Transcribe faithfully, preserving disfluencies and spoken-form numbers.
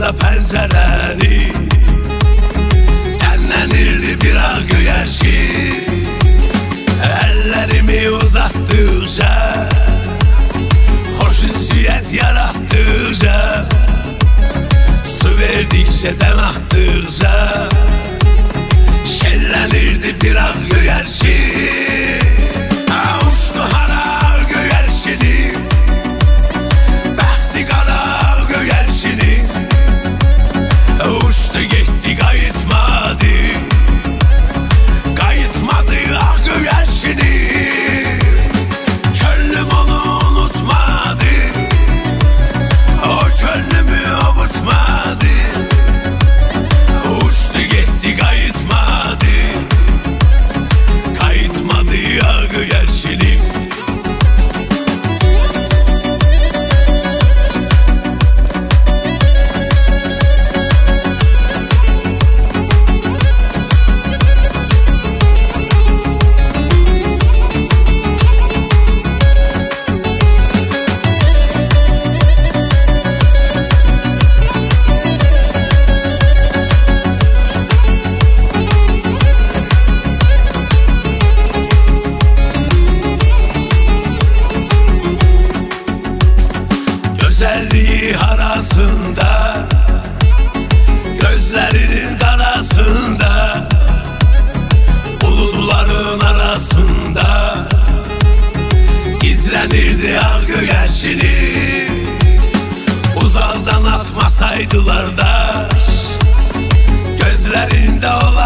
karşısında pencereni, demlenirdi bir ağ güvercin. Ellerimi uzattıkça, hoş hissiyet yarattıkça, su verdikçe dem attıkça, şenlenirdi bir ağ güvercin. Uçtu hara güvercini, bəxti qara güvercini, uçtu gitti qayıtmadı, qayıtmadı ağ güvercini. Könlüm onu unutmadı, o könlümü obutmadı, uçtu gitti qayıtmadı, qayıtmadı ağ güvercini. Gözəlliyi harasında, gözlərinin qarasında, buludların arasında gizlənirdi ağ güvercini. Uzaqdan atmasaydılar daş, gözlərində olan